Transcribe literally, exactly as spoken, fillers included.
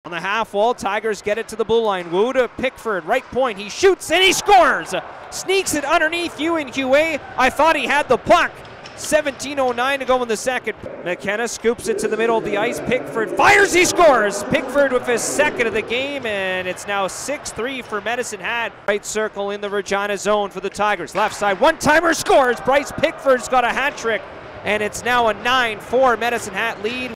On the half wall, Tigers get it to the blue line. Wu to Pickford, right point. He shoots and he scores. Sneaks it underneath Yu and Hue. I thought he had the puck. seventeen oh nine to go in the second. McKenna scoops it to the middle of the ice. Pickford fires, he scores. Pickford with his second of the game, and it's now six three for Medicine Hat. Right circle in the Regina zone for the Tigers. Left side, one-timer scores. Bryce Pickford's got a hat trick, and it's now a nine four Medicine Hat lead.